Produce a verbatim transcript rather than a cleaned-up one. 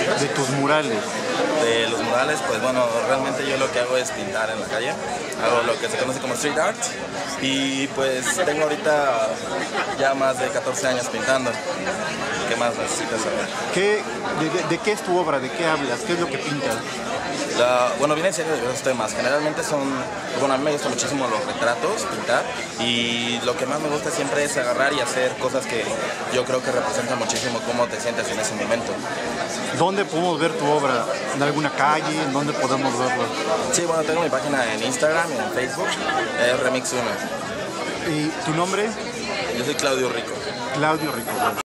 De tus murales. De los murales, pues bueno, realmente yo lo que hago es pintar en la calle. Hago lo que se conoce como street art. Y pues tengo ahorita ya más de catorce años pintando. ¿Qué más necesitas saber? ¿Qué, de, de, de qué es tu obra? ¿De qué hablas? ¿Qué es lo que pintas? La, bueno, vienen siendo diversos temas. Generalmente son, bueno, a mí me gusta muchísimo los retratos, pintar, y lo que más me gusta siempre es agarrar y hacer cosas que yo creo que representan muchísimo cómo te sientes en ese momento. ¿Dónde podemos ver tu obra? ¿En alguna calle? ¿En dónde podemos verla? Sí, bueno, tengo mi página en Instagram y en Facebook, es Remix uno. ¿Y tu nombre? Yo soy Claudio Rico. Claudio Rico.